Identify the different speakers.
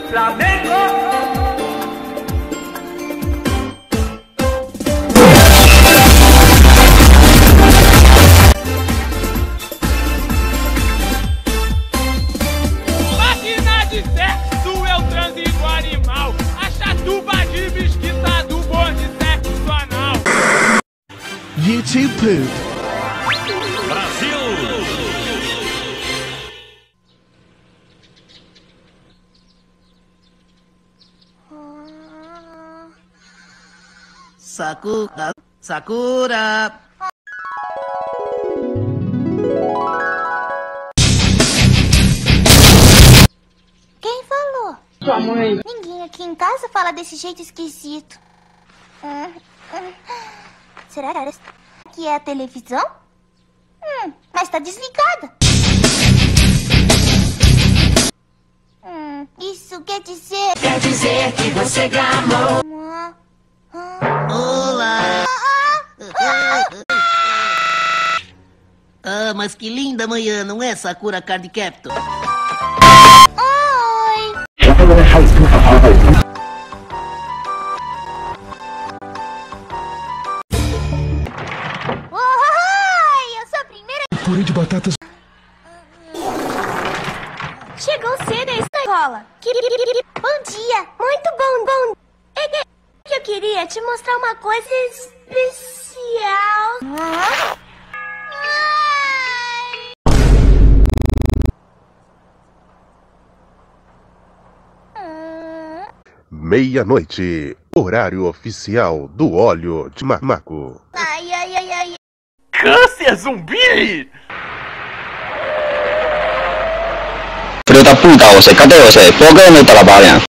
Speaker 1: Flamengo!
Speaker 2: Máquina de sexo, eu transigo animal. A chatuba de mesquita do bonde sexo anal.
Speaker 3: YouTube Poop.
Speaker 4: Brasil!
Speaker 5: Sakura, Sakura.
Speaker 6: Quem falou?
Speaker 7: Sua mãe.
Speaker 6: Ninguém aqui em casa fala desse jeito esquisito. Será que é a televisão? Mas tá desligada. Isso quer dizer...
Speaker 1: Quer dizer que você gamou.
Speaker 5: Olá. Ah, mas que linda manhã, não é, Sakura Card Captor?
Speaker 6: Oi! Oi! Eu sou a primeira...
Speaker 3: Purê de batatas.
Speaker 6: Chegou cedo essa escola. Bom dia! Muito bom! É que eu queria te mostrar uma coisa especial.
Speaker 8: Meia-noite, horário oficial do óleo de Mamaco.
Speaker 6: Ai.
Speaker 2: Câncer zumbi!
Speaker 9: Filho da puta, você, cadê você? Por que não trabalha?